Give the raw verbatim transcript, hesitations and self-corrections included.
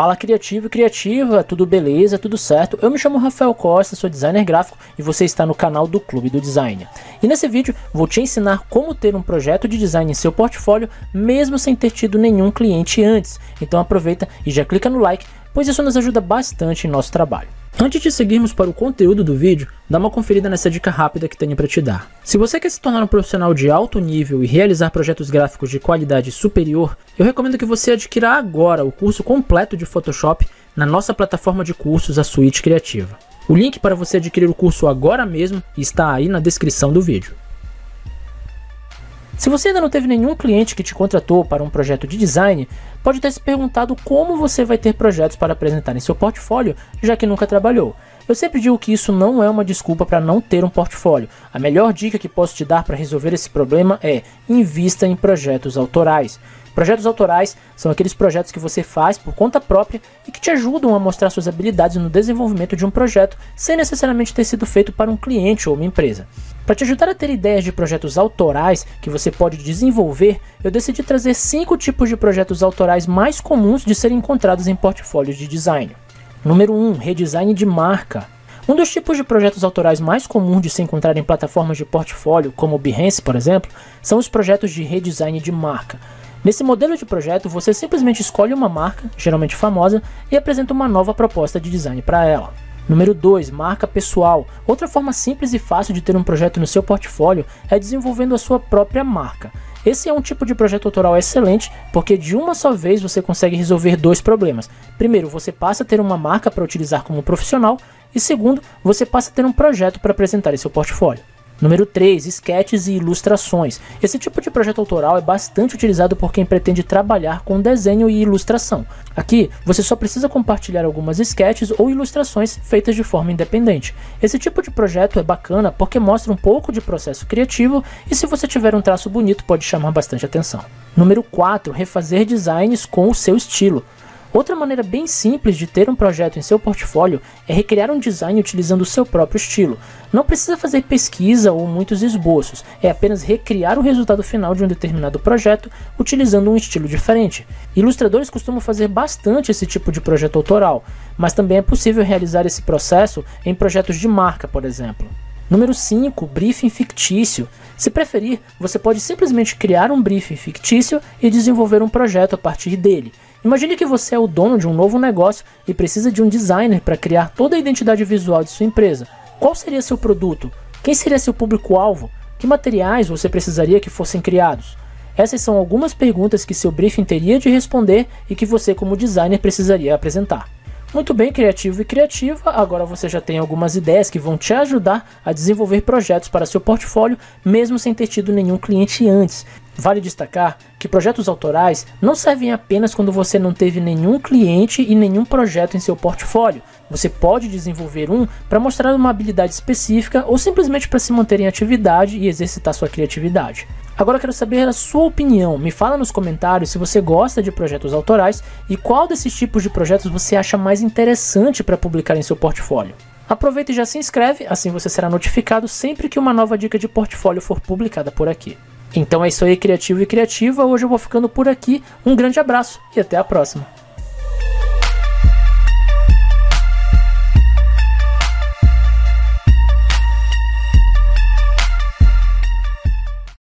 Fala criativo e criativa, tudo beleza, tudo certo? Eu me chamo Rafael Costa, sou designer gráfico e você está no canal do Clube do Design. E nesse vídeo vou te ensinar como ter um projeto de design em seu portfólio mesmo sem ter tido nenhum cliente antes. Então aproveita e já clica no like, pois isso nos ajuda bastante em nosso trabalho. Antes de seguirmos para o conteúdo do vídeo, dá uma conferida nessa dica rápida que tenho para te dar. Se você quer se tornar um profissional de alto nível e realizar projetos gráficos de qualidade superior, eu recomendo que você adquira agora o curso completo de Photoshop na nossa plataforma de cursos, a Suite Criativa. O link para você adquirir o curso agora mesmo está aí na descrição do vídeo. Se você ainda não teve nenhum cliente que te contratou para um projeto de design, pode ter se perguntado como você vai ter projetos para apresentar em seu portfólio, já que nunca trabalhou. Eu sempre digo que isso não é uma desculpa para não ter um portfólio. A melhor dica que posso te dar para resolver esse problema é: invista em projetos autorais. Projetos autorais são aqueles projetos que você faz por conta própria e que te ajudam a mostrar suas habilidades no desenvolvimento de um projeto sem necessariamente ter sido feito para um cliente ou uma empresa. Para te ajudar a ter ideias de projetos autorais que você pode desenvolver, eu decidi trazer cinco tipos de projetos autorais mais comuns de serem encontrados em portfólios de design. Número um. Redesign de marca. Um dos tipos de projetos autorais mais comuns de se encontrar em plataformas de portfólio, como o Behance, por exemplo, são os projetos de redesign de marca. Nesse modelo de projeto, você simplesmente escolhe uma marca, geralmente famosa, e apresenta uma nova proposta de design para ela. Número dois. Marca pessoal. Outra forma simples e fácil de ter um projeto no seu portfólio é desenvolvendo a sua própria marca. Esse é um tipo de projeto autoral excelente, porque de uma só vez você consegue resolver dois problemas. Primeiro, você passa a ter uma marca para utilizar como profissional, e segundo, você passa a ter um projeto para apresentar em seu portfólio. Número três. Sketches e ilustrações. Esse tipo de projeto autoral é bastante utilizado por quem pretende trabalhar com desenho e ilustração. Aqui, você só precisa compartilhar algumas sketches ou ilustrações feitas de forma independente. Esse tipo de projeto é bacana porque mostra um pouco de processo criativo e, se você tiver um traço bonito, pode chamar bastante atenção. Número quatro. Refazer designs com o seu estilo. Outra maneira bem simples de ter um projeto em seu portfólio é recriar um design utilizando o seu próprio estilo. Não precisa fazer pesquisa ou muitos esboços, é apenas recriar o resultado final de um determinado projeto utilizando um estilo diferente. Ilustradores costumam fazer bastante esse tipo de projeto autoral, mas também é possível realizar esse processo em projetos de marca, por exemplo. Número cinco. Briefing fictício. Se preferir, você pode simplesmente criar um briefing fictício e desenvolver um projeto a partir dele. Imagine que você é o dono de um novo negócio e precisa de um designer para criar toda a identidade visual de sua empresa. Qual seria seu produto? Quem seria seu público-alvo? Que materiais você precisaria que fossem criados? Essas são algumas perguntas que seu briefing teria de responder e que você, como designer, precisaria apresentar. Muito bem, criativo e criativa, agora você já tem algumas ideias que vão te ajudar a desenvolver projetos para seu portfólio, mesmo sem ter tido nenhum cliente antes. Vale destacar que projetos autorais não servem apenas quando você não teve nenhum cliente e nenhum projeto em seu portfólio. Você pode desenvolver um para mostrar uma habilidade específica ou simplesmente para se manter em atividade e exercitar sua criatividade. Agora eu quero saber a sua opinião. Me fala nos comentários se você gosta de projetos autorais e qual desses tipos de projetos você acha mais interessante para publicar em seu portfólio. Aproveita e já se inscreve, assim você será notificado sempre que uma nova dica de portfólio for publicada por aqui. Então é isso aí, criativo e criativa. Hoje eu vou ficando por aqui. Um grande abraço e até a próxima.